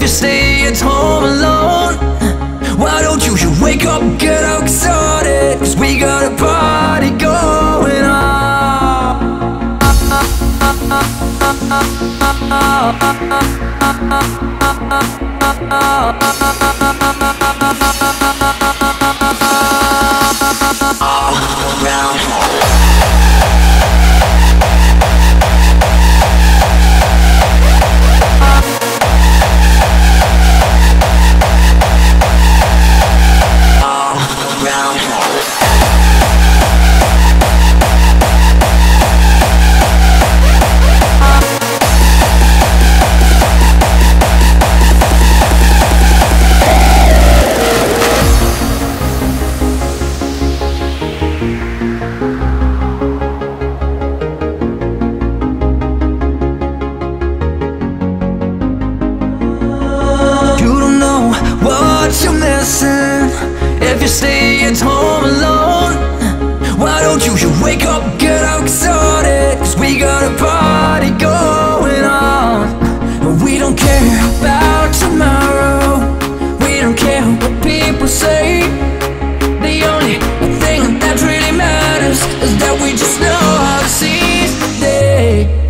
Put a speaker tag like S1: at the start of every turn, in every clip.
S1: you stay at home alone, why don't you wake up, get out, excited, 'cause we got a party going on. All around. You're missing if you stay at home alone. Why don't you wake up, get out, excited, 'cause we got a party going on. We don't care about tomorrow, we don't care what people say. The only thing that really matters is that we just know how to seize the day.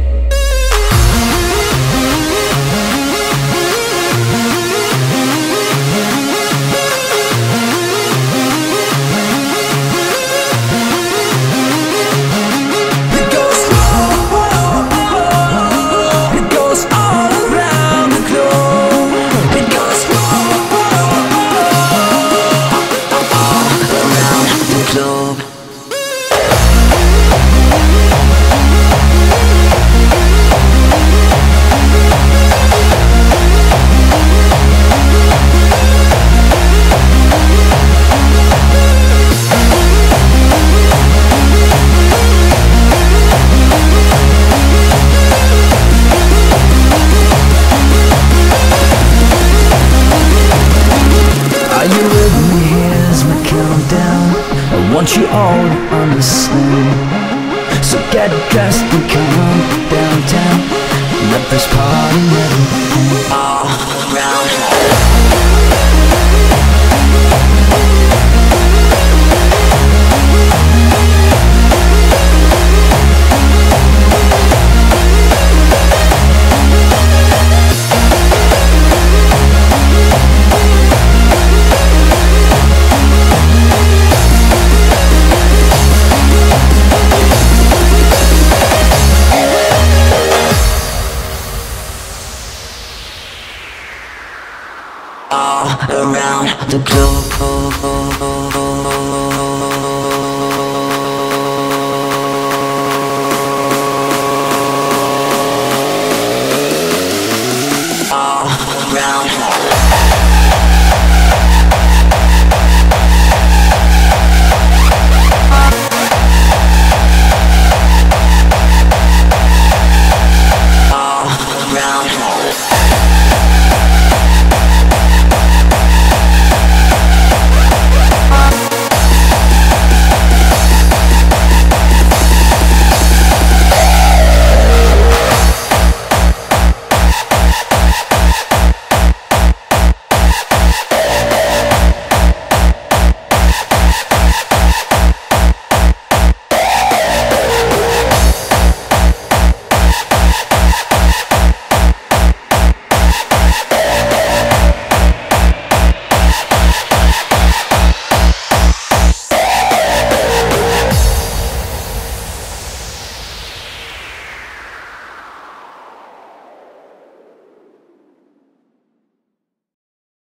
S1: I want you all to understand. So get dressed and come on downtown. Let this party never end. All around. All around the globe.